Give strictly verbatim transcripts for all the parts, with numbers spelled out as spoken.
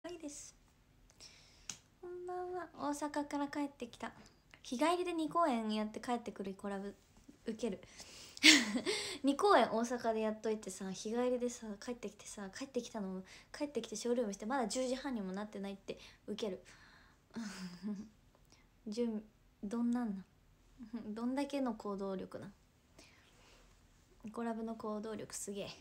いです。こんばんは。大阪から帰ってきた。日帰りでに公演やって帰ってくるコラボウケるに公演大阪でやっといてさ、日帰りでさ帰ってきてさ、帰ってきたのも帰ってきてショールームしてまだじゅうじはんにもなってないってウケる準どんなんなんどんだけの行動力な。コラボの行動力すげえ。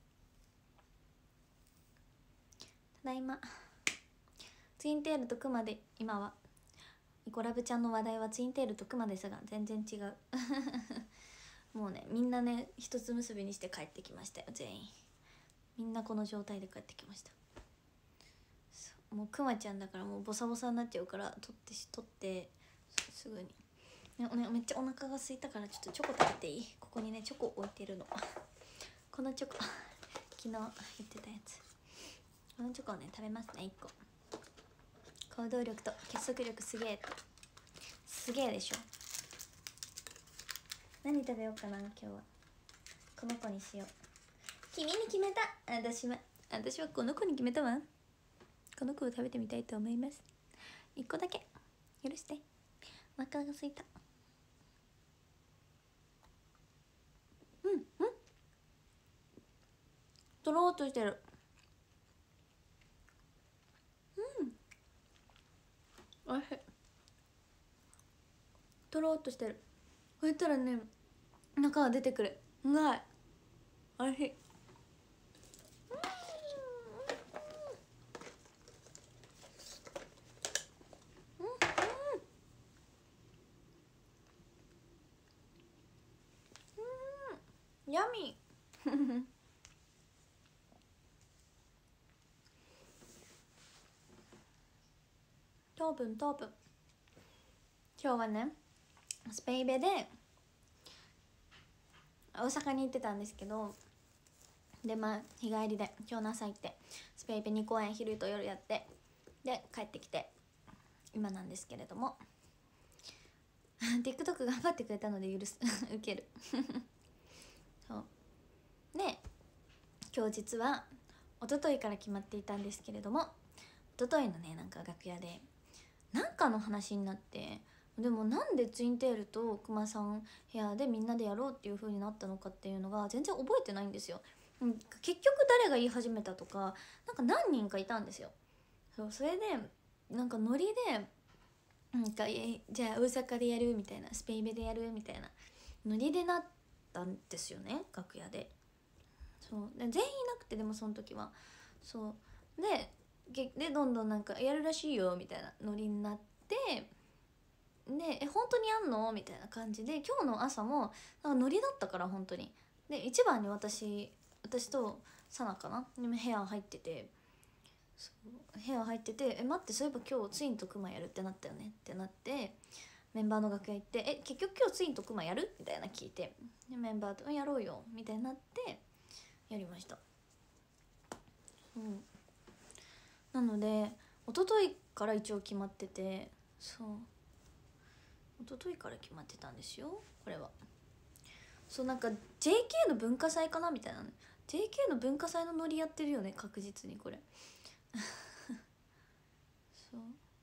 ただいま。ツインテールとクマで今はイコラブちゃんの話題はツインテールとクマですが全然違うもうね、みんなね一つ結びにして帰ってきましたよ。全員みんなこの状態で帰ってきました。もうクマちゃんだからもうボサボサになっちゃうから取って取ってすぐに、ね、めっちゃお腹が空いたからちょっとチョコ食べていい？ここにねチョコ置いてるのこのチョコ昨日言ってたやつ。このチョコをね食べますね。いっこ行動力と結束力すげえすげえでしょ。何食べようかな今日は。この子にしよう。君に決めた。私は私はこの子に決めたわ。この子を食べてみたいと思います。いっこだけ許して。お腹が空いた。うんうんとろーっとしてる。うんおいしい。とろーっとしてる。こうやったらね中が出てくる。うまい。おいしい。ヤミー糖分糖分。今日はねスペイベで大阪に行ってたんですけど、でまあ日帰りで今日の朝行ってスペイベに公演昼と夜やってで帰ってきて今なんですけれどもTikTok 頑張ってくれたので許すウケるそうで今日実は一昨日から決まっていたんですけれども、一昨日のねなんか楽屋でなんかの話になって、でもなんでツインテールとクマさん部屋でみんなでやろうっていう風になったのかっていうのが全然覚えてないんですよ。うん、結局誰が言い始めたとかなんか何人かいたんですよ。そうそれでなんかノリでなんかじゃあ大阪でやるみたいな、スペインベでやるみたいなノリでなったんですよね楽屋で。そうで全員いなくて、でもその時はそうででどんどんなんかやるらしいよみたいなノリになって、でえ本当にやんのみたいな感じで今日の朝もなんかノリだったから本当に。で一番に私私とサナかなにも部屋入ってて、そう部屋入っててえ待ってそういえば今日ツインとクマやるってなったよねってなって、メンバーの楽屋行ってえ結局今日ツインとクマやるみたいな聞いて、でメンバーとやろうよみたいになってやりました。うんなので一昨日から一応決まってて、そう一昨日から決まってたんですよこれは。そうなんか ジェーケー の文化祭かなみたいな、ね、ジェーケー の文化祭のノリやってるよね確実にこれそう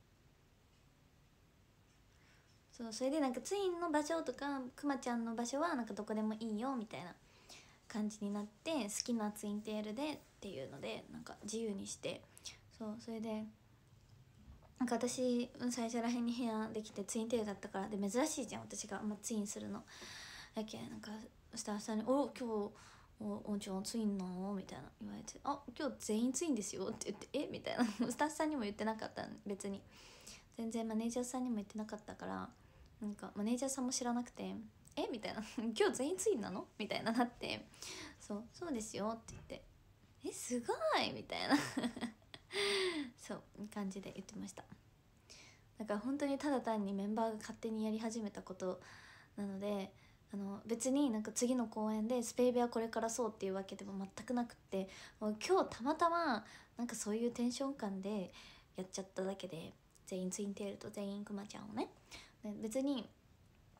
そうそれでなんかツインの場所とかクマちゃんの場所はなんかどこでもいいよみたいな感じになって、好きなツインテールでっていうのでなんか自由にして、そうそれでなんか私最初らへんに部屋できてツインテールだったからで珍しいじゃん私が、まあ、ツインするのだけなんかスタッフさんに「お今日おおんちゃんツインなの?」みたいな言われて「あ今日全員ツインですよ」って言って「えみたいなスタッフさんにも言ってなかった別に全然マネージャーさんにも言ってなかったから、なんかマネージャーさんも知らなくて「えみたいな「今日全員ツインなの?」みたいななって「そうそうですよ」って言って「えすごい!」みたいなそう感じで言ってました。だから本当にただ単にメンバーが勝手にやり始めたことなので、あの別になんか次の公演でスペイベはこれからそうっていうわけでも全くなくって、もう今日たまたまなんかそういうテンション感でやっちゃっただけで、全員ツインテールと全員クマちゃんをね、別に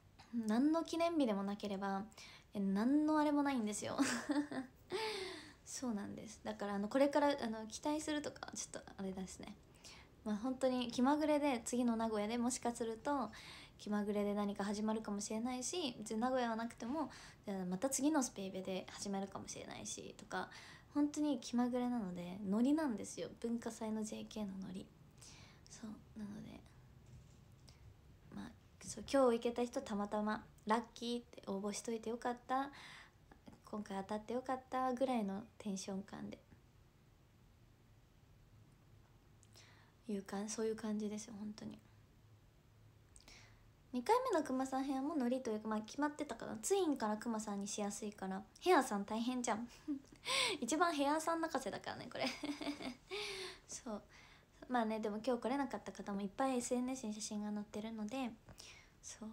何の記念日でもなければ何のあれもないんですよそうなんです。だからあのこれからあの期待するとかちょっとあれですね。まあ本当に気まぐれで次の名古屋でもしかすると気まぐれで何か始まるかもしれないし、別に名古屋はなくてもまた次のスペイベで始まるかもしれないしとか、本当に気まぐれなのでノリなんですよ、文化祭の ジェーケー のノリ。そうなのでまあそう今日行けた人たまたまラッキーって応募しといてよかった、今回当たってよかったぐらいのテンション感でいうかそういう感じですよ本当に。にかいめのくまさんヘアもノリというか、まあ決まってたから、ツインからくまさんにしやすいから、ヘアさん大変じゃん一番ヘアさん泣かせだからねこれそうまあね、でも今日来れなかった方もいっぱい エスエヌエス に写真が載ってるので、そう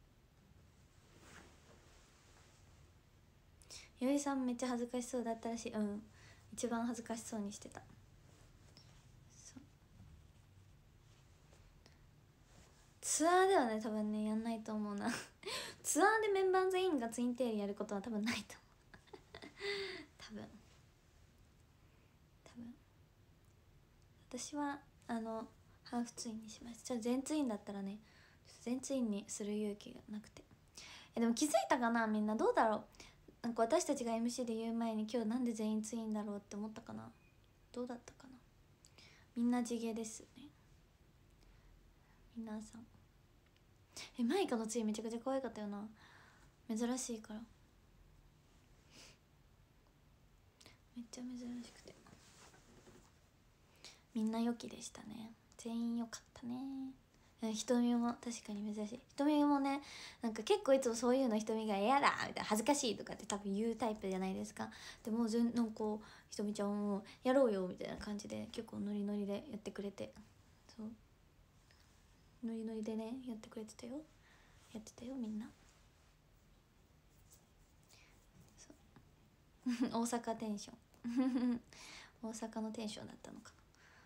よりさんめっちゃ恥ずかしそうだったらしい。うん、一番恥ずかしそうにしてた。ツアーではね多分ねやんないと思うなツアーでメンバー全員がツインテールやることは多分ないと思う多分多分私はあのハーフツインにしました。じゃあ全ツインだったらね全ツインにする勇気がなくて、えでも気づいたかなみんな、どうだろう。なんか私たちが エムシー で言う前に今日なんで全員ツインだろうって思ったかな。どうだったかな。みんな地毛ですね皆さん。えマイカのツインめちゃくちゃ可愛かったよな、珍しいからめっちゃ珍しくて、みんな良きでしたね。全員良かったね。瞳も確かに珍しい。瞳もねなんか結構いつもそういうの瞳が嫌だみたいな恥ずかしいとかって多分言うタイプじゃないですか。でも全なんか瞳ちゃんもやろうよみたいな感じで結構ノリノリでやってくれて、そうノリノリでねやってくれてたよ、やってたよみんな大阪テンション大阪のテンションだったのか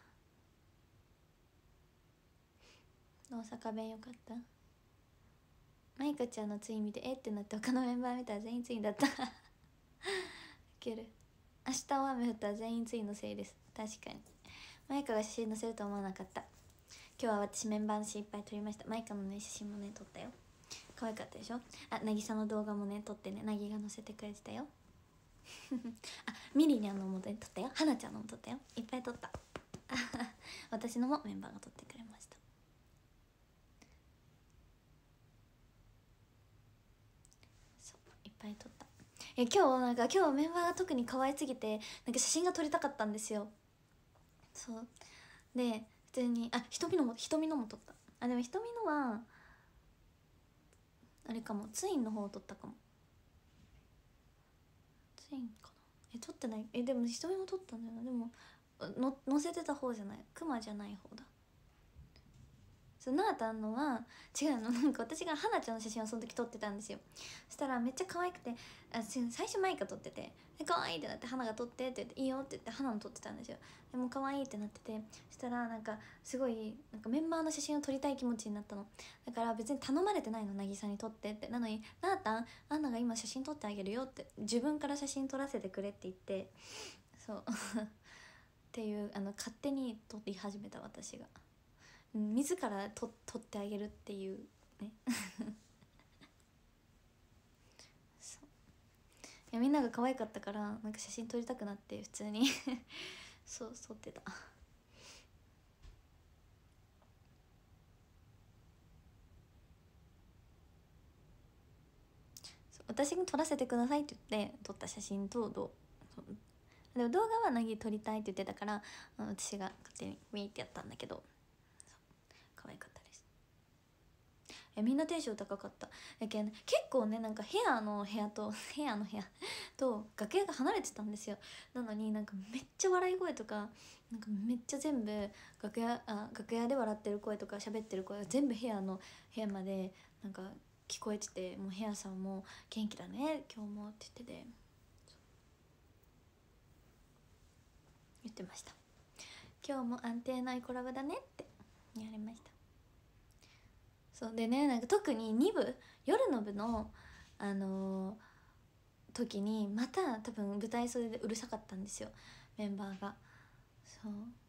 な。大阪弁よかった。マイカちゃんのツイン見てえってなって他のメンバー見たら全員ツインだったウケる。明日大雨降ったら全員ツインのせいです。確かにマイカが写真載せると思わなかった。今日は私メンバーの写真いっぱい撮りました。マイカのね写真もね撮ったよ、可愛かったでしょ。あ、なぎさの動画もね撮ってね、なぎが載せてくれてたよあ、ミリニャンのも撮ったよ、はなちゃんのも撮ったよ、いっぱい撮った私のもメンバーが撮ってくれました。そういっぱい撮った。え今日なんか今日メンバーが特に可愛すぎてなんか写真が撮りたかったんですよ。そうで普通にあ瞳のも瞳のも撮った。あでも瞳のはあれかも、ツインの方を撮ったかも。ツインかな、え撮ってない、えでも瞳も撮ったんだよな。でもの載せてた方じゃない、クマじゃない方だ。そうなーたんのは違うの、なんか私がはなちゃんの写真をその時撮ってたんですよ。そしたらめっちゃ可愛くて、あ最初マイカ撮っててで可愛いってなって、花が撮ってって言っていいよって言って花も撮ってたんですよ。でも可愛いってなってて、そしたらなんかすごいなんかメンバーの写真を撮りたい気持ちになったの。だから別に頼まれてないの、渚に撮ってって。なのになーたんアンナが今写真撮ってあげるよって自分から写真撮らせてくれって言って、そうっていうあの勝手に撮り始めた私が自らと撮ってあげるっていうねそういやみんなが可愛かったからなんか写真撮りたくなって普通にそう撮ってた。私が撮らせてくださいって言って撮った写真とどうでも動画はなぎ撮りたいって言ってたから私が勝手にウィーってやったんだけど可愛かったです。えみんなテンション高かった。だけど、ね、結構ねなんか部屋の部屋と部屋の部屋と楽屋が離れてたんですよ。なのになんかめっちゃ笑い声とかなんかめっちゃ全部楽屋あ楽屋で笑ってる声とか喋ってる声が全部部屋の部屋までなんか聞こえてて、もう部屋さんも「元気だね今日も」って言ってて言ってました。今日も安定ないコラボだねって言われました。そうでねなんか特にに部夜の部のあのー、 時にまた多分舞台袖でうるさかったんですよ、メンバーが。そう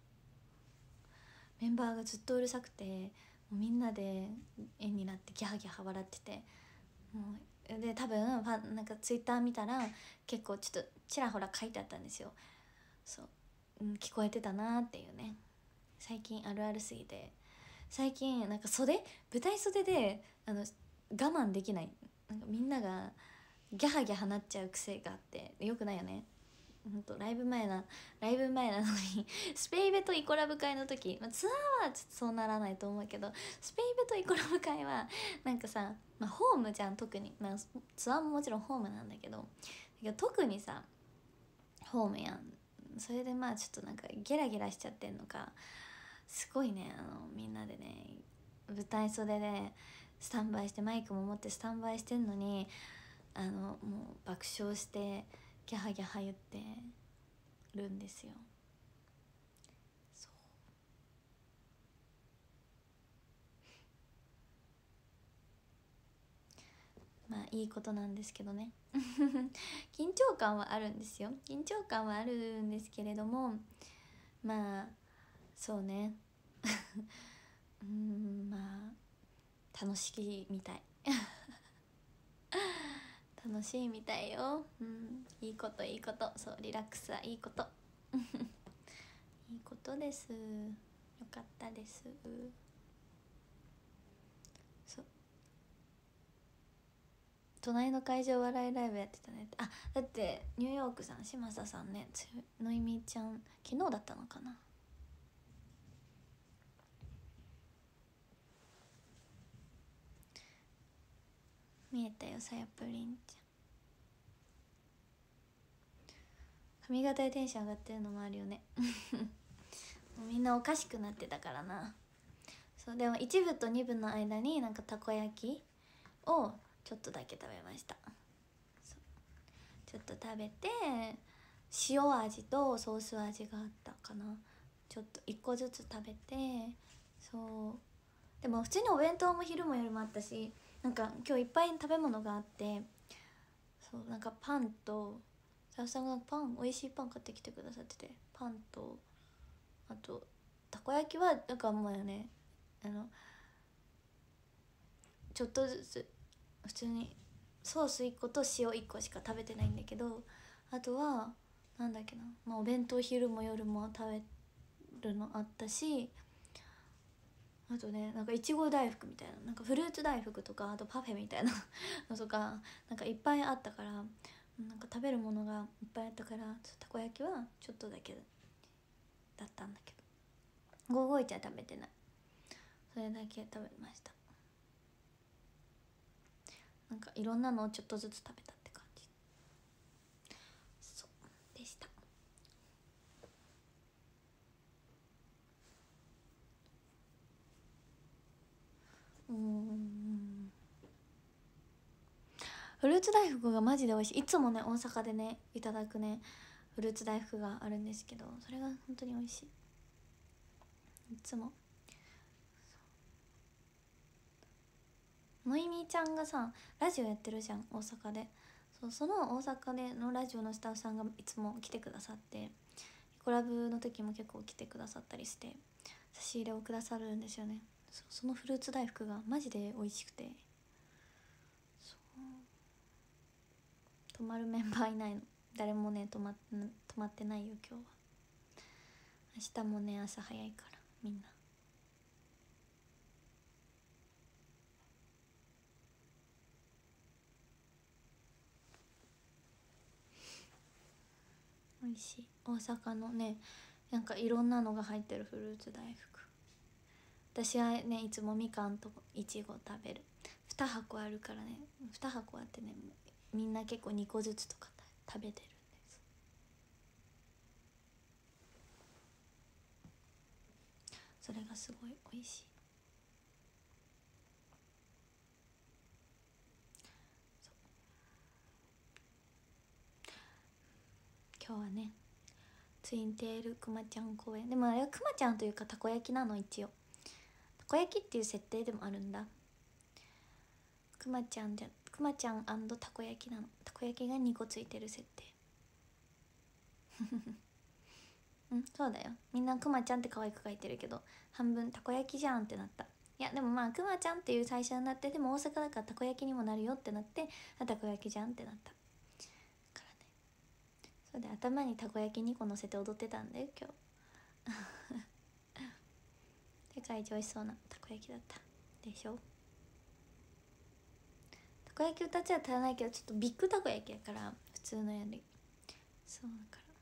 メンバーがずっとうるさくて、もうみんなで円になってギャハギャハ笑ってて、もうで多分ファンなんかツイッター見たら結構ちょっとちらほら書いてあったんですよ。そう、うん、聞こえてたなっていうね。最近あるあるすぎて、最近なんか袖舞台袖であの我慢できない、なんかみんながギャハギャハなっちゃう癖があってよくないよね。ほんとライブ前なライブ前なのにスペイベとイコラブ会の時、まあ、ツアーはちょっとそうならないと思うけど、スペイベとイコラブ会はなんかさ、まあ、ホームじゃん特に、まあ、ツアーももちろんホームなんだけど、だけど特にさホームやん。それでまあちょっとなんかゲラゲラしちゃってんのか、すごいね、あのみんなでね舞台袖でスタンバイしてマイクも持ってスタンバイしてんのに、あのもう爆笑してギャハギャハ言ってるんですよ。そうまあいいことなんですけどね緊張感はあるんですよ、緊張感はあるんですけれども、まあそうねうーんまあ楽しいみたい楽しいみたいよ、うん、いいこといいこと、そうリラックスはいいこといいことです、よかったです。そう隣の会場笑いライブやってたね。あ、だってニューヨークさん嶋佐さんね、のいみちゃん昨日だったのかな。見えたよさやぷりんちゃん、髪型でテンション上がってるのもあるよねもうみんなおかしくなってたからな。そうでもいち部とに部の間になんかたこ焼きをちょっとだけ食べました。ちょっと食べて、塩味とソース味があったかな、ちょっといっこずつ食べて。そうでも普通にお弁当も昼も夜もあったし、なんか今日いっぱい食べ物があって、そうなんかパンと佐々さんがパン美味しいパン買ってきてくださってて、パンとあとたこ焼きはなんかもうね、あのちょっとずつ普通にソースいっこと塩いっこしか食べてないんだけど、あとはなんだっけな、まあ、お弁当昼も夜も食べるのあったし、あとねなんかいちご大福みたいな、なんかフルーツ大福とか、あとパフェみたいなのとかなんかいっぱいあったから、なんか食べるものがいっぱいあったから、たこ焼きはちょっとだけだったんだけど、ごーごーいちは食べてない、それだけ食べました。なんかいろんなのをちょっとずつ食べたって感じ。そうでした。うーんフルーツ大福がマジで美味しい。いつもね大阪でねいただくねフルーツ大福があるんですけど、それが本当に美味しい、いつも。のいみちゃんがさラジオやってるじゃん大阪で。そうその大阪でのラジオのスタッフさんがいつも来てくださって、コラボの時も結構来てくださったりして差し入れをくださるんですよね。 そ, そのフルーツ大福がマジで美味しくて、そう泊まるメンバーいないの、誰もね泊まっ泊まってないよ今日は。明日もね朝早いからみんな。美味しい大阪のね、なんかいろんなのが入ってるフルーツ大福。私はねいつもみかんといちご食べる。に箱あるからね、に箱あってねみんな結構にこずつとか食べてるんです。それがすごい美味しい。今日はねツインテールくまちゃん公演でも、あれはくまちゃんというかたこ焼きなの、一応たこ焼きっていう設定でもあるんだ。くまちゃんじゃくまちゃんたこ焼きなの。たこ焼きがにこついてる設定うんそうだよ、みんなくまちゃんって可愛く書いてるけど半分たこ焼きじゃんってなった。いやでもまあくまちゃんっていう最初になって、でも大阪だからたこ焼きにもなるよってなって、あたこ焼きじゃんってなったからね。そうで頭にたこ焼きにこ乗せて踊ってたんだよ今日世界一美味しそうなたこ焼きだったでしょ。たこ焼きふたつは足らないけど、ちょっとビッグたこ焼きやから普通のより、そうだから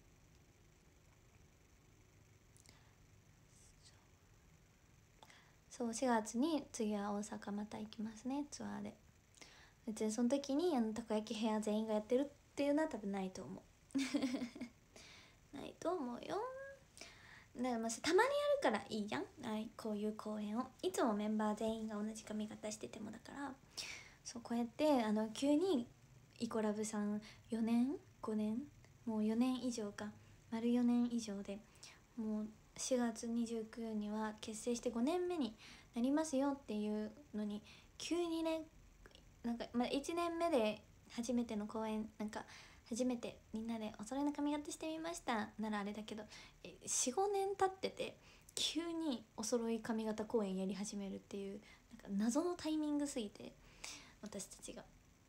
そうしがつに次は大阪また行きますね、ツアーで。別にその時にあのたこ焼き部屋全員がやってるっていうのは多分ないと思うないと思うよ。だからまあたまにやるからいいやん、はい、こういう公演をいつもメンバー全員が同じ髪型しててもだから、そうこうやってあの急にイコラブさんよねんごねんもうよねん以上か、丸よねん以上で、もうしがつにじゅうくにちには結成してごねんめになりますよっていうのに、急にねなんか、まあ、いちねんめで初めての公演、なんか初めてみんなでお揃いの髪型してみましたならあれだけど、よんごねん経ってて急にお揃い髪型公演やり始めるっていう、なんか謎のタイミングすぎて私たちが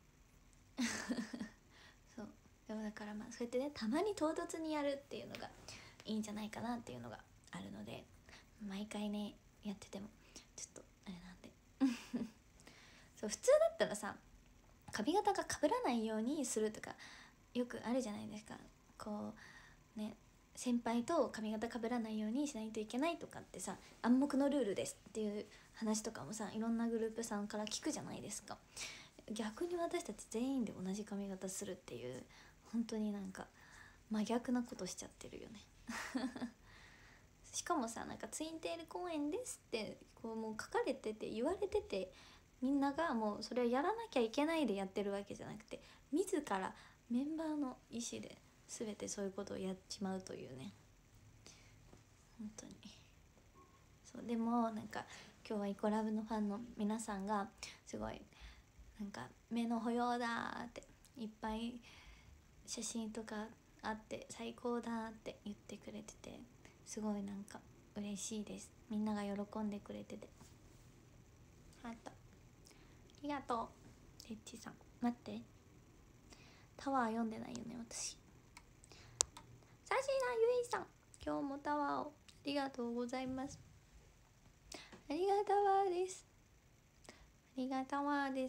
そうでもだからまあそうやってねたまに唐突にやるっていうのがいいんじゃないかなっていうのがあるので、毎回ねやっててもちょっとあれなんでそう普通だったらさ髪型が被らないようにするとかよくあるじゃないですか。こうね先輩と髪型被らないようにしないといけないとかってさ、暗黙のルールですっていう話とかもさいろんなグループさんから聞くじゃないですか。逆に私たち全員で同じ髪型するっていう、本当になんか真逆なことしちゃってるよねしかもさ、なんかツインテール公演ですってこうもう書かれてて言われてて、みんながもうそれをやらなきゃいけないでやってるわけじゃなくて、自らメンバーの意思で全てそういうことをやっちまうというね、本当にそうでもなんか今日はイコラブのファンの皆さんがすごいなんか目の保養だっていっぱい写真とかあって最高だって言ってくれてて、すごいなんか嬉しいです。みんなが喜んでくれてて、ハートありがとう。レッチさん待って、タワー読んでないよね私。サシナユイさん今日もタワーをありがとうございます。ありがタワーです、ありがタワーです。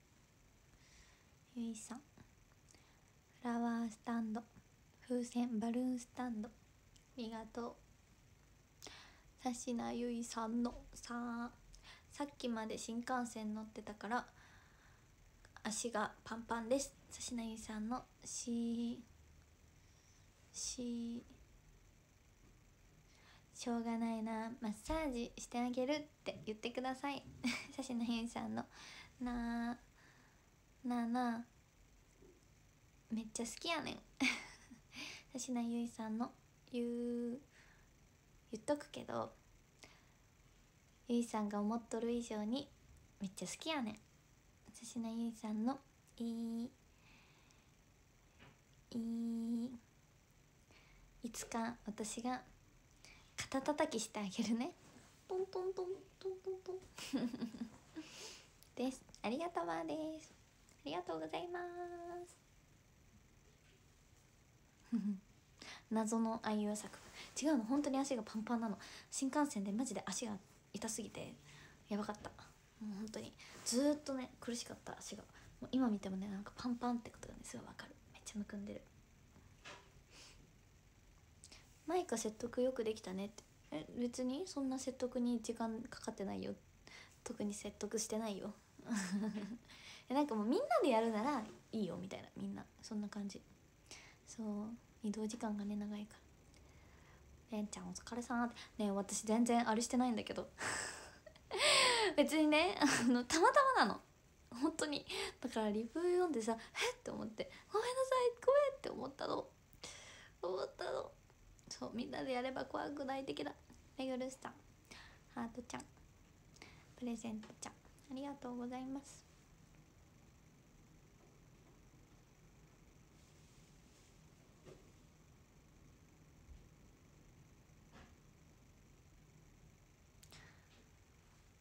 ゆいさんフラワースタンド、風船バルーンスタンドありがとう。さしなゆいさんのささっきまで新幹線乗ってたから足がパンパンです。さしなゆいさんのしししょうがないなマッサージしてあげるって言ってくださいさしなゆいさんのななあなあめっちゃ好きやねんさしなゆいさんの言う言っとくけど、ゆいさんが思っとる以上にめっちゃ好きやねん。さしなゆいさんのいいいいいつか私が肩たたきしてあげるね。トントントントントントンです。ありがとうわです。ありがとうございます謎のあいうえ作違うの、本当に足がパンパンなの。新幹線でマジで足が痛すぎてやばかった。もう本当にずーっとね苦しかった足が。もう今見てもねなんかパンパンってことがねすごいわかる。めっちゃむくんでる。マイカ説得よくできたねって。え別にそんな説得に時間かかってないよ。特に説得してないよなんかもうみんなでやるならいいよみたいな、みんなそんな感じ。そう移動時間がね長いから。れんちゃんお疲れさんってね。私全然あれしてないんだけど別にねあのたまたまなの本当に。だからリプ読んでさえっって思ってごめんなさいごめんって思ったの思ったのそうみんなでやれば怖くない的な。めぐるさんハートちゃんプレゼントちゃんありがとうございます。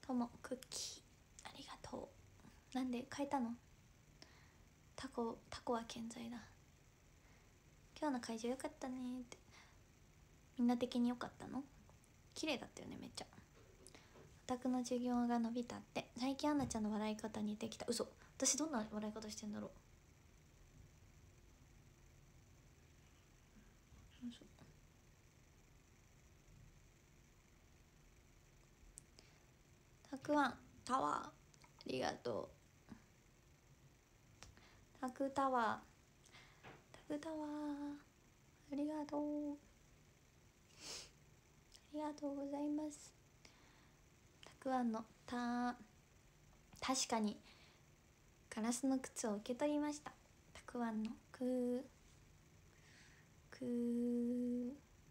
ともクッキーありがとう。なんで変えたの？タコタコは健在だ。今日の会場良かったねって。みんな的に良かったの？綺麗だったよねめっちゃ。オタクの授業が伸びたって。最近アンナちゃんの笑い方似てきた。嘘。私どんな笑い方してんだろう。たくあんタワーありがとう。タクタワータクタワーありがとうありがとうございます。たくあんのた確かにガラスの靴を受け取りました。たくあんのくく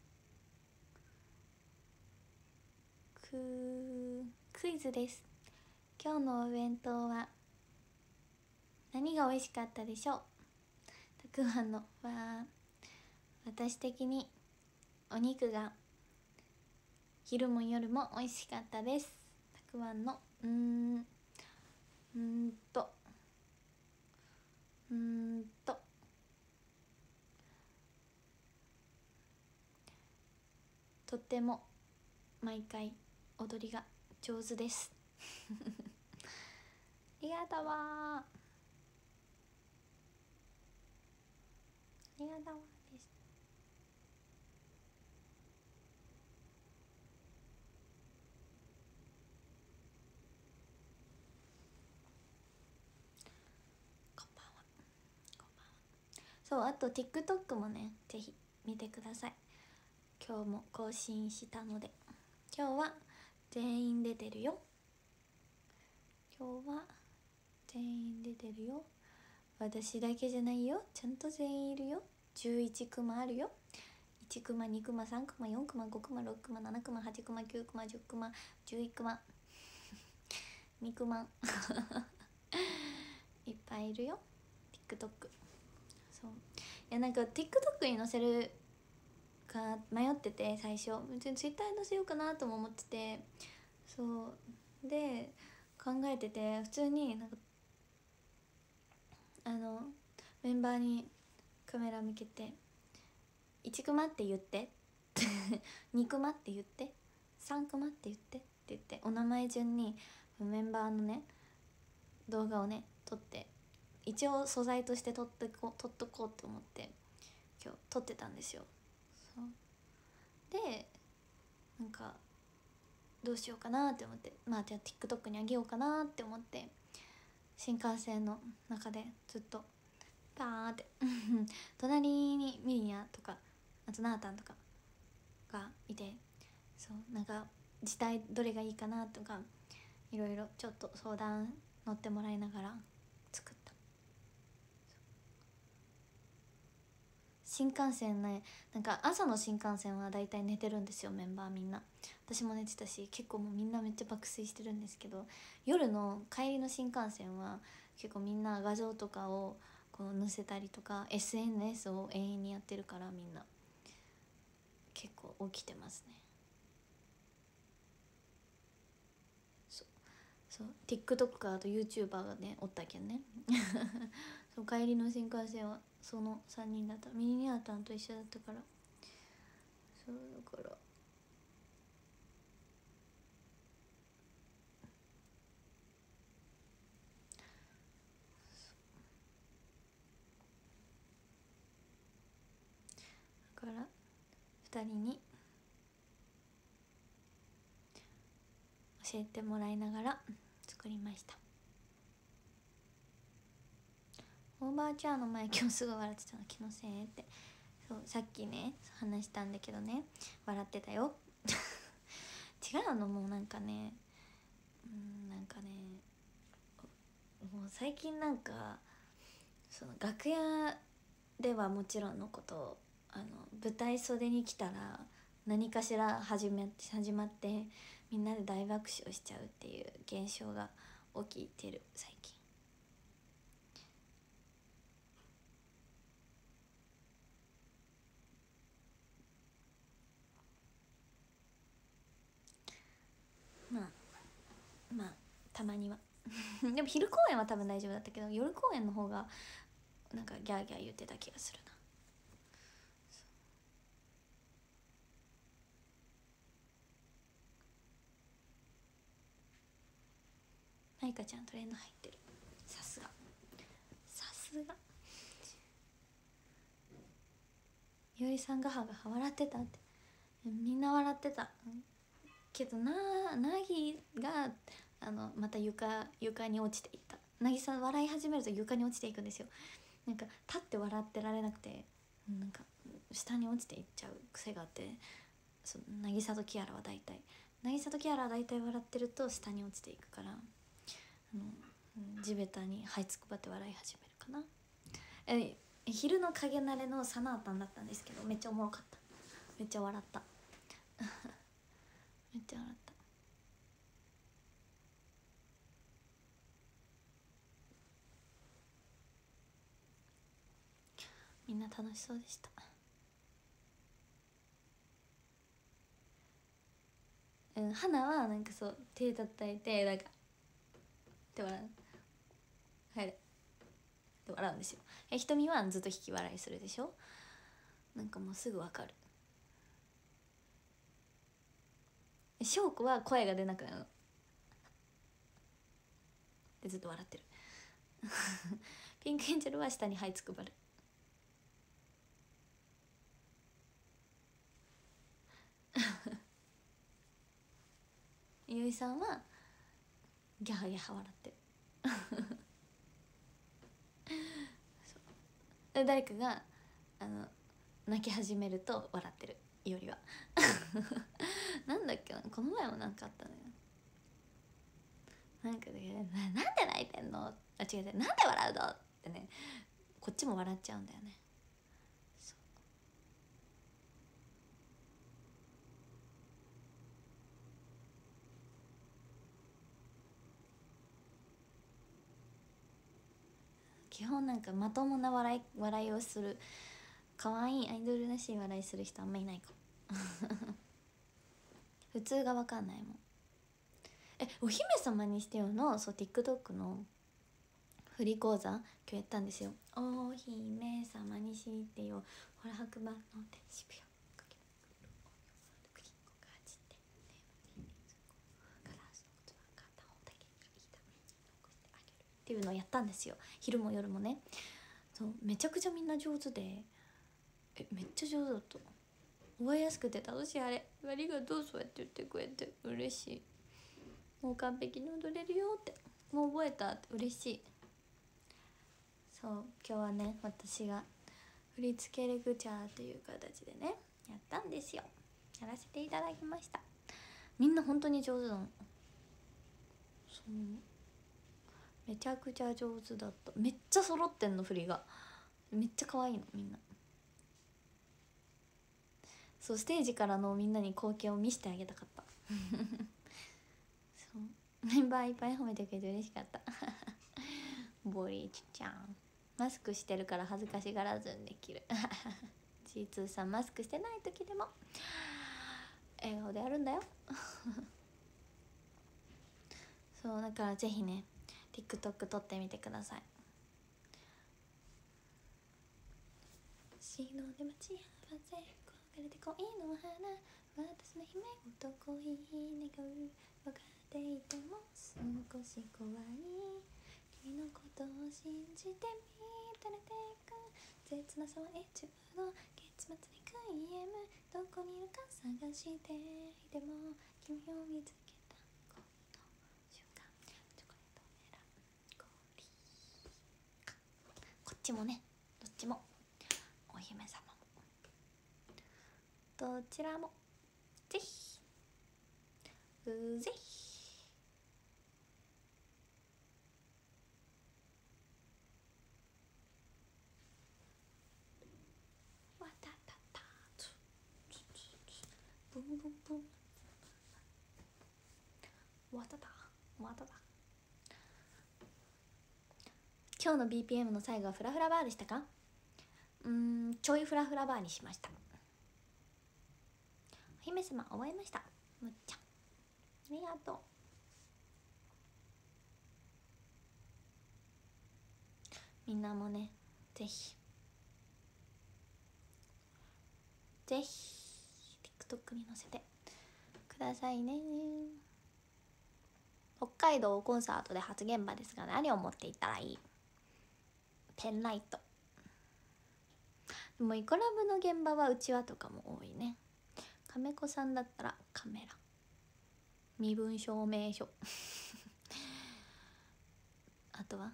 くクイズです。今日のお弁当は何が美味しかったでしょう。たくあんのは私的にお肉が昼も夜も美味しかったです。たくあんのうーんうーんとうーんととっても毎回踊りが上手ですありがとうわーありがとうわーです。こんばんはこんばんは。そう、あと TikTok もねぜひ見てください。今日も更新したので。今日は全員出てるよ。今日は全員出てるよ。私だけじゃないよ、ちゃんと全員いるよ。じゅういちクマあるよ。いちクマにクマさんクマよんクマごクマろくクマななクマはちクマきゅうクマじゅうクマじゅういちクマにクマいっぱいいるよ TikTok。 そういやなんか TikTok に載せるか迷ってて、最初別に Twitter に載せようかなとも思ってて、そうで考えてて、普通になんかあのメンバーにカメラ向けていちクマって言ってにクマって言ってさんクマって言ってって言ってお名前順にメンバーのね動画をね撮って、一応素材として撮ってこ撮っとこうと思って今日撮ってたんですよ。そうでなんかどうしようかなって思って、まあじゃあ TikTok にあげようかなって思って、新幹線の中でずっとパーって隣にミリニャとかあとナータンとかがいて、そうなんか字体どれがいいかなとかいろいろちょっと相談乗ってもらいながら作った。新幹線ね、なんか朝の新幹線はだいたい寝てるんですよメンバーみんな。私も寝てたし結構もうみんなめっちゃ爆睡してるんですけど、夜の帰りの新幹線は結構みんな画像とかをこう載せたりとか エスエヌエス を永遠にやってるから、みんな結構起きてますね。そうそう TikToker と YouTuber がねおったけんねそう帰りの新幹線はそのさんにんだった。ミニニアタンと一緒だったから、そうだからだからふたりに教えてもらいながら作りました。オーバーチャーの前今日すごい笑ってたの気のせいって。そうさっきね話したんだけどね、笑ってたよ違うの、もうなんかねうんなんかねもう最近なんかその楽屋ではもちろんのこと、あの舞台袖に来たら何かしら始め始まってみんなで大爆笑しちゃうっていう現象が起きてる最近。まあまあたまにはでも昼公演は多分大丈夫だったけど、夜公演の方がなんかギャーギャー言ってた気がするな。マイカちゃんトレンド入ってる、さすがさすが。いおりさんがはがは笑ってたって、みんな笑ってたけどな。なぎがあのまた床床に落ちていった。なぎさん笑い始めると床に落ちていくんですよ。なんか立って笑ってられなくて、なんか下に落ちていっちゃう癖があって、そのなぎさとキアラは大体なぎさとキアラは大体笑ってると下に落ちていくから、あの地べたに這いつくばって笑い始めるかな。え昼の影慣れのサナータンだったんですけど、めっちゃおもろかった。めっちゃ笑っためっちゃ笑った。みんな楽しそうでした。うん、花はなんかそう手叩いてなんかって笑う、はいって笑うんですよ。え瞳はずっと引き笑いするでしょ。なんかもうすぐわかる。翔子は声が出なくなるのでずっと笑ってるピンクエンジェルは下に這いつくばるゆいさんはギャハギャハ笑ってる誰かがあの泣き始めると笑ってるよりはなんだっけな、この前もなんかあったのよ。なんかね、ななんで泣いてんの、あ違う違う、なんで笑うのってね、こっちも笑っちゃうんだよね。基本なんかまともな笑い笑いをする可愛いアイドルらしい笑いする人あんまいないかも普通が分かんないもん。えお姫様にしてよのそう TikTok の振り講座今日やったんですよ。お姫様にしてよほら白馬の天使ピョっていうのをやったんですよ。昼も夜もね。そうめちゃくちゃみんな上手で、えめっちゃ上手だった。覚えやすくて楽しい。あれありがとう、そうやって言ってくれて嬉しい。もう完璧に踊れるよって、もう覚えたって嬉しい。そう今日はね私が振り付けレクチャーという形でねやったんですよ。やらせていただきました。みんな本当に上手なの。そうめちゃくちゃ上手だった。めっちゃ揃ってんの振りが。めっちゃ可愛いのみんな。そうステージからのみんなに光景を見せてあげたかったそうメンバーいっぱい褒めてくれて嬉しかったボリーチちゃんマスクしてるから恥ずかしがらずにできるジーツー さんマスクしてない時でも笑顔であるんだよそうだからぜひね TikTok 撮ってみてください。白で待ち合わせ焦がれて恋の花私の姫ごと恋願う分かっていても少し怖い君のことを信じてみたらてく切なさはいつの結末に悔やむどこにいるか探していても君を見つけたこの瞬間チョコレートメランコリーこっちもねどっちもお姫様もどちらもぜひぜひわたたたブンブンブンわたたわたた。今日の ビーピーエム の最後はフラフラバーでしたか。うーんちょいフラフラバーにしました。お姫様覚えました。むっちゃんありがとう。 みんなもねぜひぜひ TikTok に載せてくださいね。北海道コンサートで初現場ですが何を持っていったらいい？ペンライト。でもイコラブの現場はうちわとかも多いね。亀子さんだったらカメラ、身分証明書あとは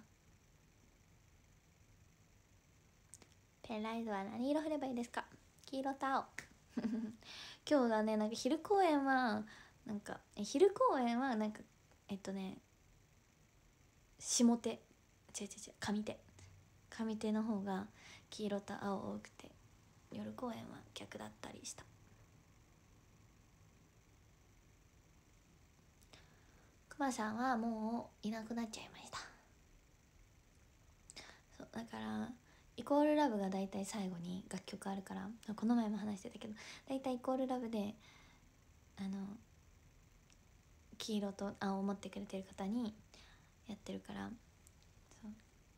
ペンライトは何色振ればいいですか？黄色と青今日はねなんか昼公演はなんかえ昼公演はなんかえっとね下手違う違う違う上手上手の方が黄色と青多くて夜公演は逆だったりした。くまさんはもういなくなっちゃいました。そうだからイコールラブがだいたい最後に楽曲あるから、この前も話してたけどだいたいイコールラブであの黄色と青を持ってくれてる方にやってるから。そう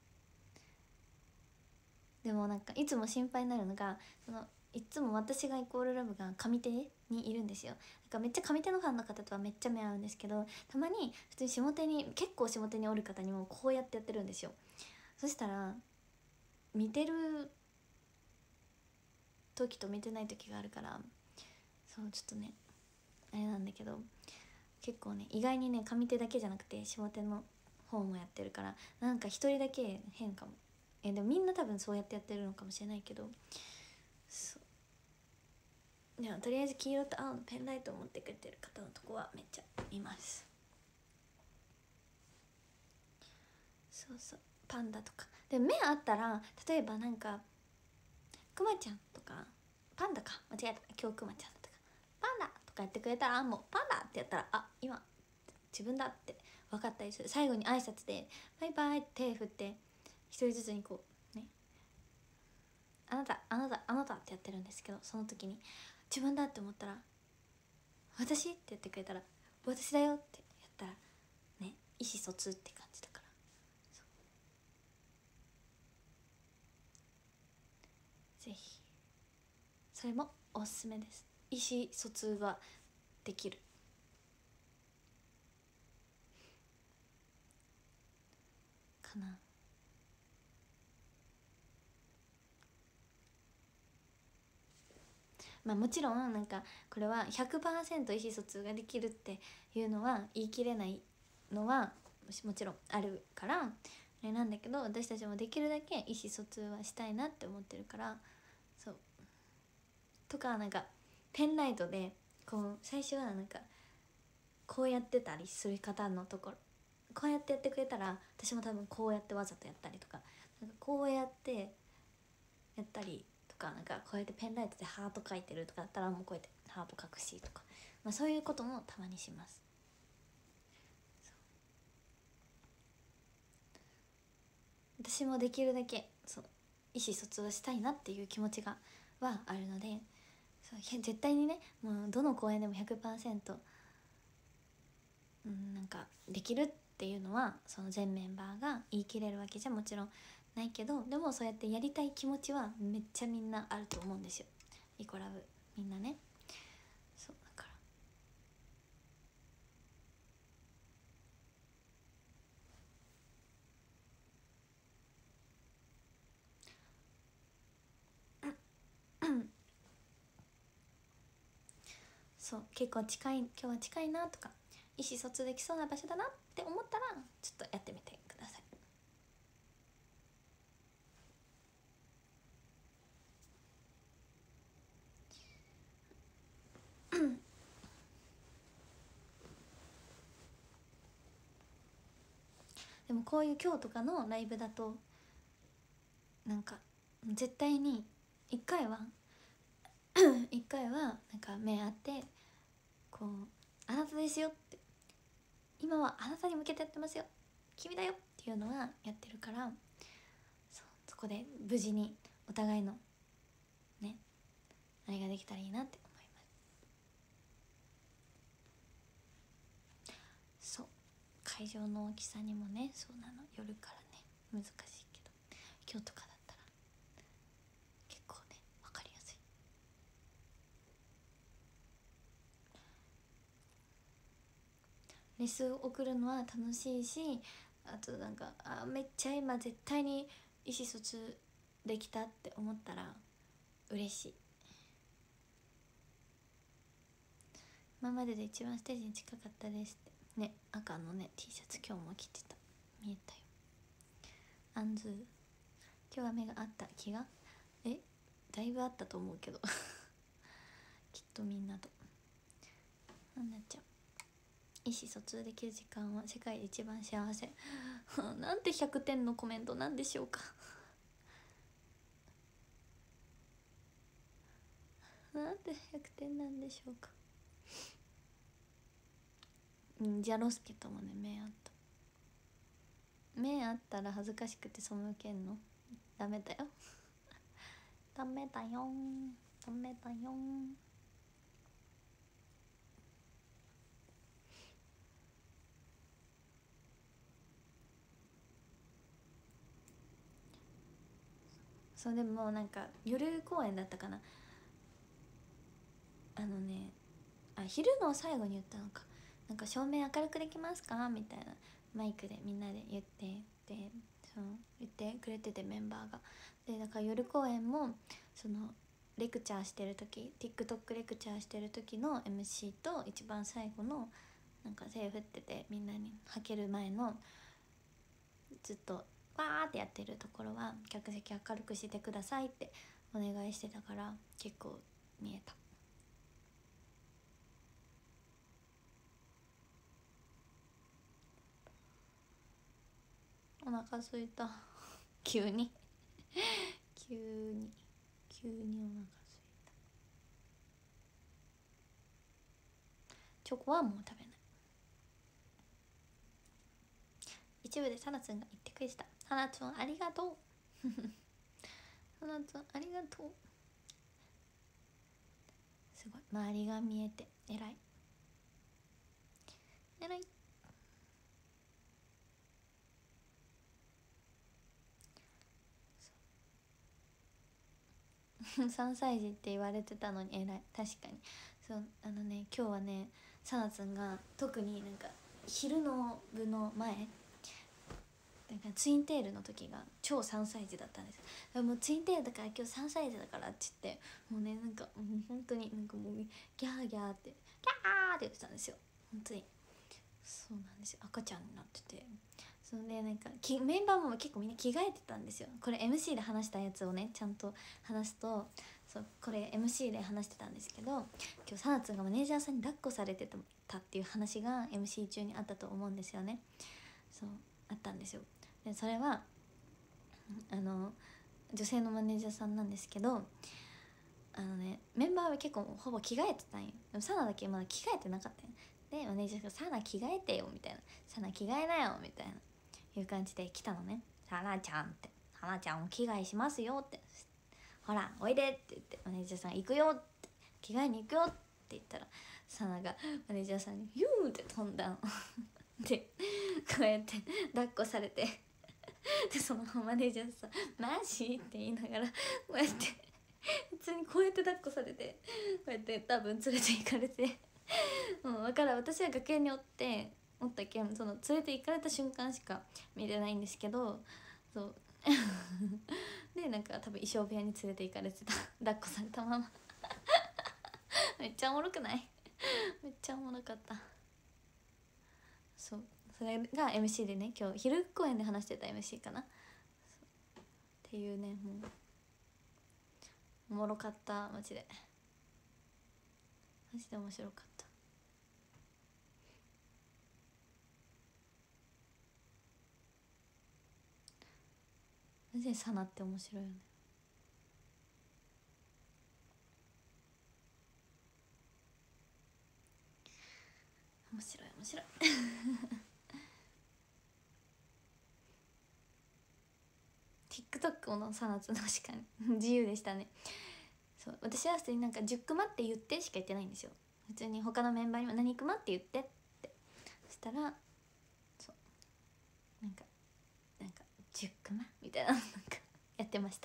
でもなんかいつも心配になるのがそのいつも私がイコールラブが上手にいるんですよ。なんかめっちゃ上手のファンの方とはめっちゃ目合うんですけど、たまに普通に下手に結構下手におる方にもこうやってやってるんですよ。そしたら見てる時と見てない時があるから、そうちょっとねあれなんだけど、結構ね意外にね上手だけじゃなくて下手の方もやってるからなんか一人だけ変かも。えでもみんな多分そうやってやってるのかもしれないけど、そうでもとりあえず黄色と青のペンライトを持ってくれてる方のとこはめっちゃ見ます。そうそうパンダとかで目あったら例えばなんかくまちゃんとかパンダか間違えた今日くまちゃんだったかパンダとかやってくれたらもうパンダってやったらあ今自分だって分かったりする。最後に挨拶でバイバイって手振って一人ずつにこうねあなたあなたあなたってやってるんですけど、その時に自分だって思ったら私って言ってくれたら私だよってやったらね意思疎通って感じだから、ぜひそれもおすすめです。意思疎通ができるかな。まあもちろんなんかこれは ひゃくパーセント 意思疎通ができるっていうのは言い切れないのはもちろんあるからあれなんだけど、私たちもできるだけ意思疎通はしたいなって思ってるから。そうとかなんかペンライトでこう最初はなんかこうやってたりする方のところこうやってやってくれたら私も多分こうやってわざとやったりとか、なんかこうやってやったりとか、なんかこうやってペンライトでハート描いてるとかだったらもうこうやってハート描くしとか、まあ、そういうこともたまにします。私もできるだけそう意思疎通をしたいなっていう気持ちがはあるので、そう絶対にねもうどの公演でも ひゃくパーセント、うん、なんかできるっていうのはその全メンバーが言い切れるわけじゃもちろんないけど、でもそうやってやりたい気持ちはめっちゃみんなあると思うんですよ。イコラブみんなね。そうだからそう結構近い今日は近いなとか意思疎通できそうな場所だなって思ったらちょっとやってみてください。でもこういう今日とかのライブだとなんか絶対に一回は一回はなんか目合ってこうあなたですよって今はあなたに向けてやってますよ君だよっていうのはやってるから、そうそこで無事にお互いのねあれができたらいいなって思います。そう会場の大きさにもねそうなの夜からね難しいけど、 今日とかだったら結構ね分かりやすい。レスを送るのは楽しいし、あとなんかあめっちゃ今絶対に意思疎通できたって思ったら嬉しい。今までで一番ステージに近かったですってね。赤のね T シャツ今日も着てた、見えたよ。アンズー今日は目があった気がえだいぶあったと思うけどきっとみんなとなんなっちゃう。意思疎通できる時間は世界で一番幸せなんてひゃくてんのコメントなんでしょうかなんてひゃくてんなんでしょうか。うん、ジャロスケともね目あった。目あったら恥ずかしくて背けんのダメだよダメだよダメだよ。そうでもなんか夜公演だったかな、あのねあ昼の最後に言ったのかなんか照明明るくできますかみたいなマイクでみんなで言ってでそう言ってくれててメンバーがでだから夜公演もそのレクチャーしてる時 TikTok レクチャーしてる時の エムシー と一番最後のなんか手振っててみんなにはける前のずっとわーってやってるところは客席明るくしてくださいってお願いしてたから結構見えた。お腹すいた急に急に急にお腹すいた。チョコはもう食べない。一部でサナツンが言ってくれてた。サナツンありがとうサナツンありがとう。すごい周りが見えて偉い偉いさんさい児って言われてたのに偉い。確かにそうあのね今日はねサナツンが特になんか昼の部の前なんかツインテールの時が超さんさい児だったんです。もうツインテールだから今日さんさい児だからって言ってもうねなんかもう本当になんかもうギャーギャーってギャーって言ってたんですよ本当に。そうなんですよ赤ちゃんになっててそれでなんかきメンバーも結構みんな着替えてたんですよ。これ エムシー で話したやつをねちゃんと話すとそうこれ エムシー で話してたんですけど今日サナツンがマネージャーさんに抱っこされてたっていう話が エムシー 中にあったと思うんですよね。そうあったんですよ。でそれはあの女性のマネージャーさんなんですけどあのねメンバーは結構ほぼ着替えてたんよ。でもサナだけまだ着替えてなかったんよ。でマネージャーが「サナ着替えてよ」みたいな「サナ着替えなよ」みたいないう感じで来たのね。サナちゃんって「サナちゃんお着替えしますよ」って「ほらおいで」って言ってマネージャーさん「行くよ」って「着替えに行くよ」って言ったらサナがマネージャーさんに「ヒュー」って飛んだのでこうやって抱っこされてでそのマネージャーさん「マジ?」って言いながらこうやって普通にこうやって抱っこされてこうやって多分連れて行かれてもう分からん私は学園におっておったけんその連れて行かれた瞬間しか見れないんですけどそうでなんか多分衣装部屋に連れて行かれてた抱っこされたままめっちゃおもろくないめっちゃおもろかった。そうそれが エムシー でね今日昼公演で話してた エムシー かなっていうねもうおもろかったマジでマジで面白かった。マジでサナって面白いよね。面白い面白いTikTok のサナツ確かに自由でしたね。そう私は普通になんかじゅっクマって言ってしか言ってないんですよ。普通に他のメンバーにも何クマって言ってってそしたらそうなんかなんかじゅっクマみたいななんかました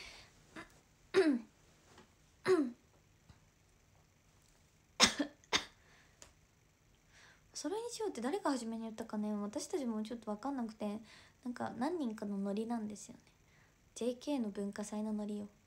それにしようって誰が初めに言ったかね、私たちもちょっと分かんなくて、なんか何人かのノリなんですよね。 ジェーケー の文化祭のノリよ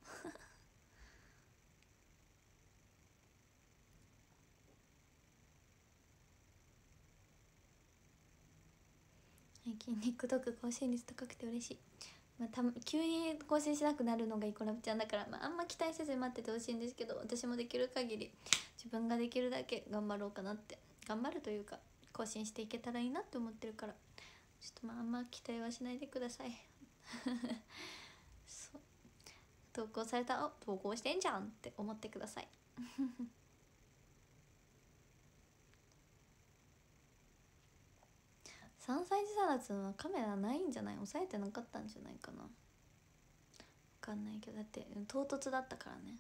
最近 TikTok 更新率高くて嬉しい。まあ、た急に更新しなくなるのがイコラブちゃんだから、まあ、あんま期待せずに待っててほしいんですけど、私もできる限り自分ができるだけ頑張ろうかなって、頑張るというか更新していけたらいいなって思ってるから、ちょっとまああんま期待はしないでくださいそう、投稿されたら投稿してんじゃんって思ってくださいさんさい児差だつはカメラないんじゃない、抑えてなかったんじゃないかな、分かんないけど、だって唐突だったからね。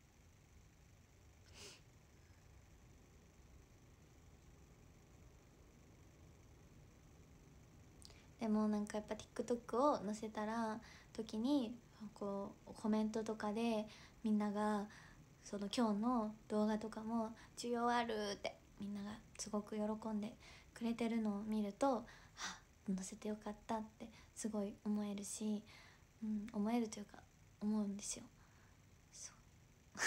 でもなんかやっぱ TikTok を載せたら時にこうコメントとかでみんながその今日の動画とかも需要あるってみんながすごく喜んでくれてるのを見ると、あ、載せてよかったってすごい思えるし、うん、思えるというか思うんですよ。そう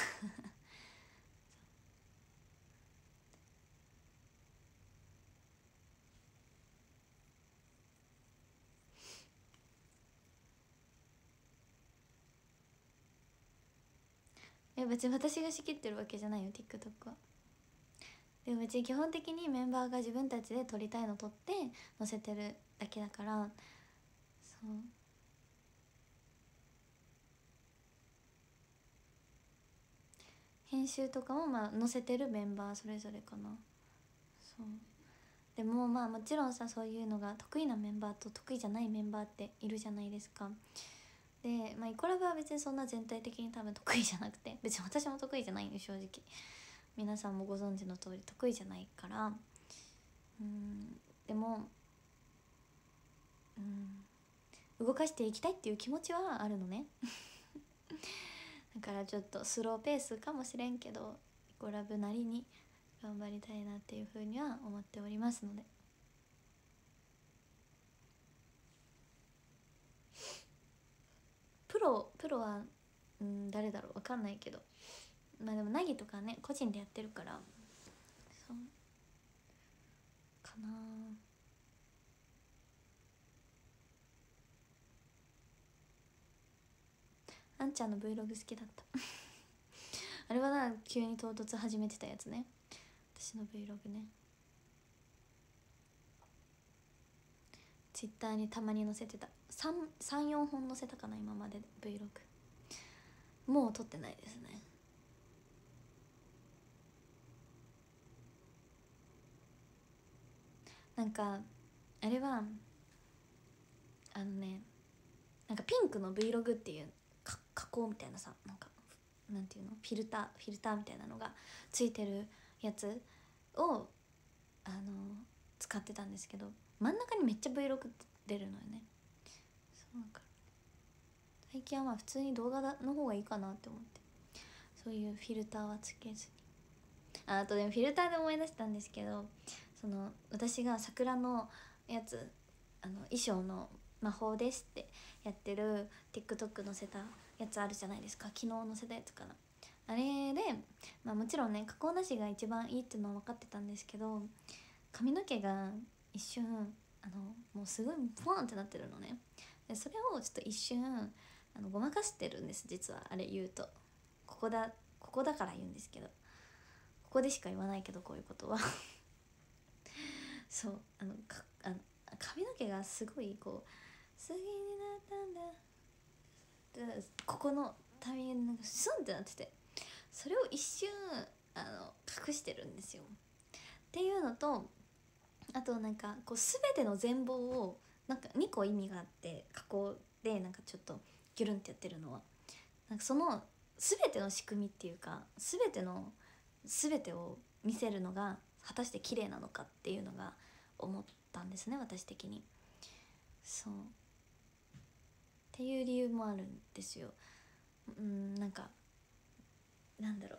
え、別に私が仕切ってるわけじゃないよ TikTok は。でも別に基本的にメンバーが自分たちで撮りたいの撮って載せてるだけだから、そう、編集とかもまあ載せてるメンバーそれぞれかな。そうでもまあもちろんさ、そういうのが得意なメンバーと得意じゃないメンバーっているじゃないですか。で、まあ、イコラブは別にそんな全体的に多分得意じゃなくて、別に私も得意じゃないよ正直。皆さんもご存知の通り得意じゃないから、うん、でも、うん、動かしていきたいっていう気持ちはあるのねだからちょっとスローペースかもしれんけど、イコラブなりに頑張りたいなっていうふうには思っておりますので、プロプロは、うん、誰だろう分かんないけど、まあでもナギとかね個人でやってるから、そうかな。あんちゃんの Vlog 好きだったあれはな、急に唐突始めてたやつね、私の Vlog ね。Twitter にたまに載せてた、さん、よんほん載せたかな今までで Vlog。 もう撮ってないですね。なんかあれはあのね、なんかピンクの Vlog っていうか加工みたいなさ、なんかなんていうの、フィルターフィルターみたいなのがついてるやつをあの使ってたんですけど、真ん中にめっちゃ Vlog って出るのよね。そうなんか最近はまあ普通に動画の方がいいかなって思って、そういうフィルターはつけずに。 あ, あとでもフィルターで思い出したんですけど、その私が桜のやつ、あの衣装の魔法ですってやってる TikTok 載せたやつあるじゃないですか、昨日載せたやつかな。あれで、まあ、もちろんね加工なしが一番いいっていうのは分かってたんですけど、髪の毛が一瞬あのもうすごいポワンってなってるのね。でそれをちょっと一瞬あのごまかしてるんです実は。あれ言うとここだここだから言うんですけど、ここでしか言わないけどこういうことはそう、あのかあの髪の毛がすごいこう好きになったんだでここのタイミングでなんかスンってなってて、それを一瞬あの隠してるんですよっていうのと、あとなんかこう全ての全貌をなんかにこ意味があって、加工でなんかちょっとギュルンってやってるのは、なんかその全ての仕組みっていうか、全ての全てを見せるのが果たして綺麗なのかっていうのが思ったんですね私的に。そうていう理由もあるんですよ。うんなんかなんだろ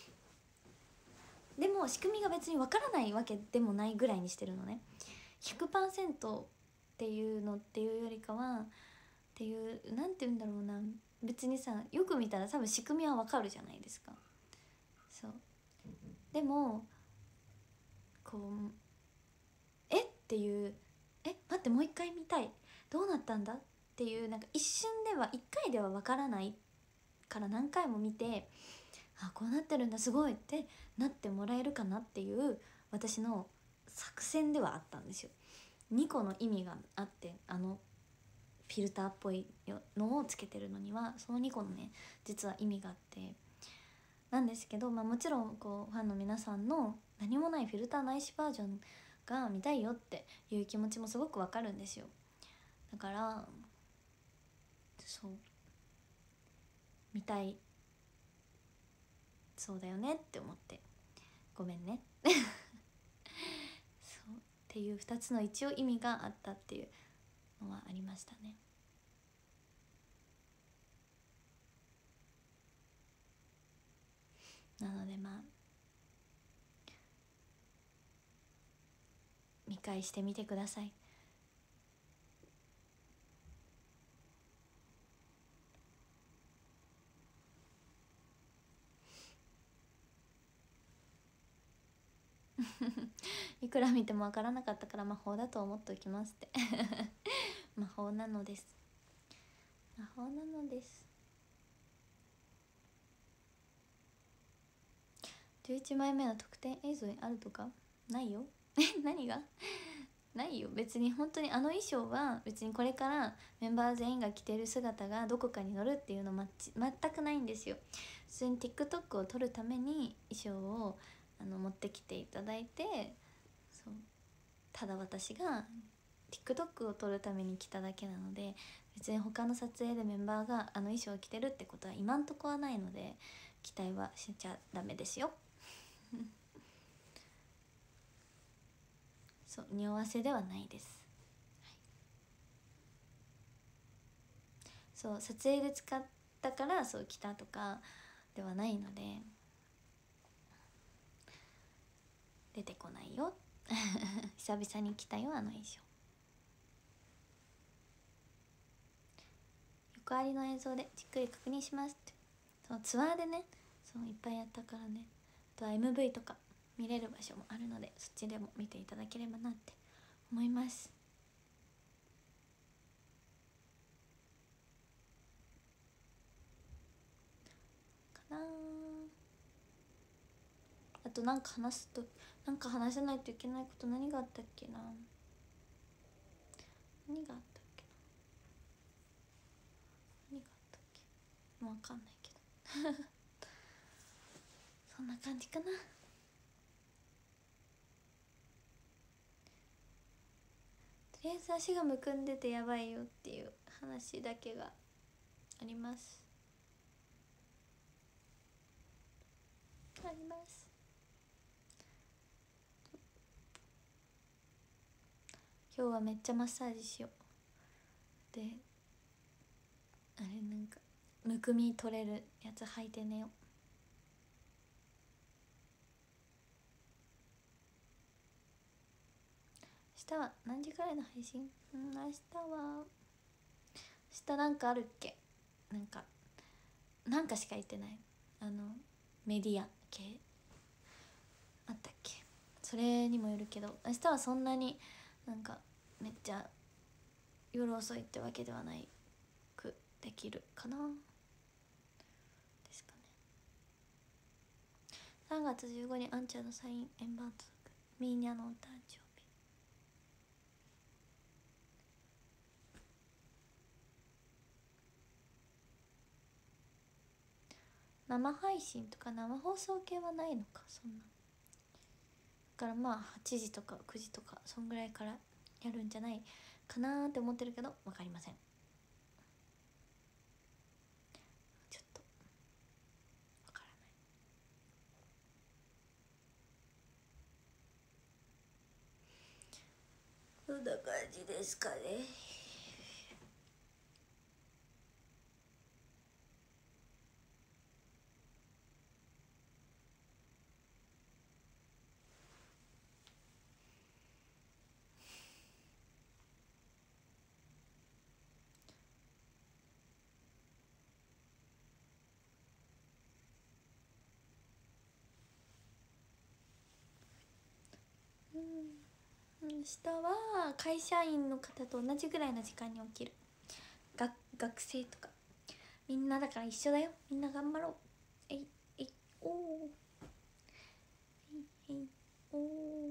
う、でも仕組みが別にわからないわけでもないぐらいにしてるのね。 ひゃくパーセント っていうのっていうよりかはっていうなんて言うんだろうな、別にさよく見たら多分仕組みはわかるじゃないですか。そうでもこうえっていうえ待ってもう一回見たいどうなったんだっていうなんか一瞬では一回ではわからないから何回も見て、あこうなってるんだすごいってなってもらえるかなっていう私の作戦ではあったんですよ。にこの意味があって、あのフィルターっぽいのをつけてるのにはそのにこのね実は意味があってなんですけど、まあ、もちろんこうファンの皆さんの何もないフィルターなしバージョンが見たいよっていう気持ちもすごくわかるんですよ。だからそう見たいそうだよねって思ってごめんねそうっていうふたつの一応意味があったっていうのはありましたね。なのでまあ見返してみてください。いくら見てもわからなかったから魔法だと思っておきますって魔法なのです、魔法なのです。じゅういちまいめの特典映像にあるとかないよえ何がないよ別に。本当にあの衣装は別にこれからメンバー全員が着てる姿がどこかに載るっていうのまち全くないんですよ。普通に TikTok を撮るために衣装をあの持ってきていただいて、そうただ私が TikTok を撮るために着ただけなので、別に他の撮影でメンバーがあの衣装を着てるってことは今んとこはないので期待はしちゃダメですよそう匂わせではないです、はい、そう撮影で使ったからそう着たとかではないので出てこないよ久々に着たよあの衣装。横ありの映像でじっくり確認しますって。そうツアーでねそういっぱいやったからね、あとは エムブイ とか見れる場所もあるのでそっちでも見ていただければなって思いますかな。あとなんか話すとなんか話さないといけないこと何があったっけな、何があったっけな何があったっけもう分かんないけどそんな感じかな。とりあえず足がむくんでてやばいよっていう話だけがありますあります。今日はめっちゃマッサージしよう。であれなんかむくみ取れるやつ履いて寝よう。明日は何時くらいの配信？うん明日は明日なんかあるっけ、なんかなんかしか言ってない、あのメディア系あったっけ、それにもよるけど明日はそんなになんかめっちゃ夜遅いってわけではないくできるかなですかね。さんがつじゅうごにちあんちゃんのサイン円盤届くミーニャのお誕生日。生配信とか生放送系はないのかそんな。だからまあはちじとかくじとかそんぐらいからやるんじゃないかなーって思ってるけど分かりません。ちょっと分からない。どんな感じですかね。 明日は会社員の方と同じぐらいの時間に起きる。が学生とかみんなだから一緒だよ。みんな頑張ろう。えいえいおおえいえいおお。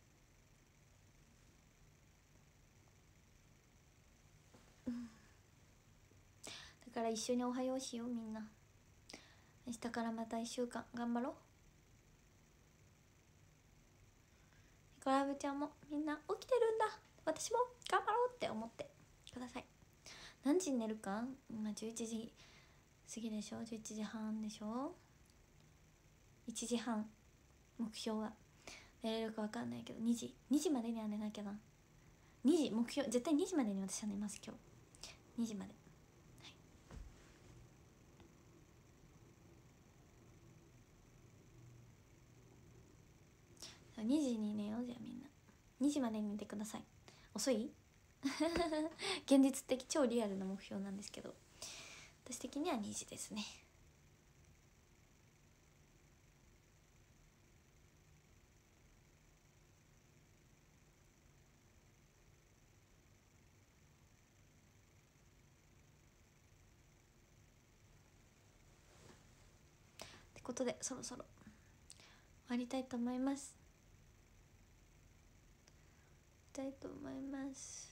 だから一緒におはようしようみんな。明日からまたいっしゅうかん頑張ろう。コラブちゃんもみんな起きてるんだ、私も頑張ろうって思ってください。何時に寝るか今じゅういちじ過ぎでしょ。じゅういちじはんでしょ。いちじはん目標は。寝れるか分かんないけどにじにじまでには寝なきゃな。にじ目標、絶対にじまでに私は寝ます。今日にじまで。にじに寝よう。じゃあみんなにじまでに寝てください。遅い現実的超リアルな目標なんですけど、私的にはにじですね。ってことでそろそろ終わりたいと思いますたいと思います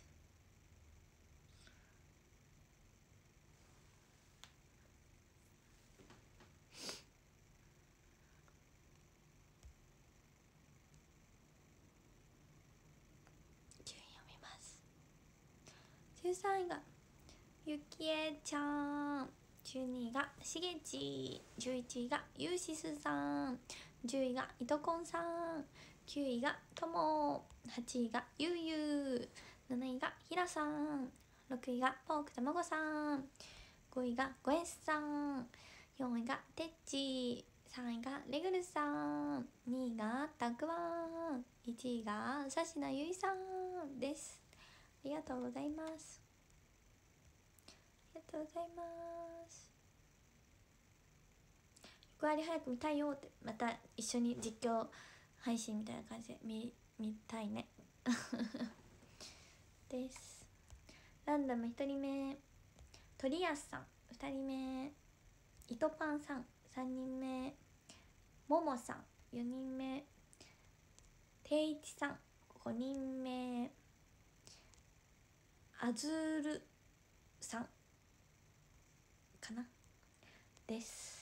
順位読みます。じゅうさんいがゆきえちゃん、じゅうにいがしげち、じゅういちいがゆうしすさん、じゅういがいとこんさん、きゅういがとも、はちいがゆうゆう、なないがひらさん、ろくいがポークたまごさん、ごいがごえすさん、よんいがてっち、さんいがレグルさん、にいがたくわん、いちいがさしなゆいさんです。ありがとうございます。ありがとうございます。役割早く見たいよって、また一緒に実況配信みたいな感じで 見, 見たいねです。ランダムひとりめ鳥安さん、ふたりめいとパンさん、さんにんめももさん、よにんめていちさん、ごにんめあずるさんかなです。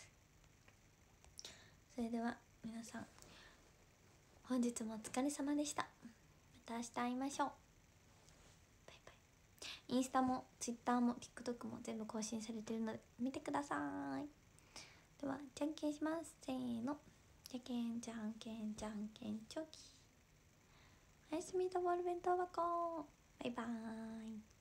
それでは皆さん本日もお疲れ様でした。また明日会いましょう。バイバイ。インスタもツイッターも TikTok も全部更新されてるので見てください。ではじゃんけんします。せーの、じゃけんじゃんけんじゃんけんチョキ。おやすみとボール弁当箱。バイバーイ。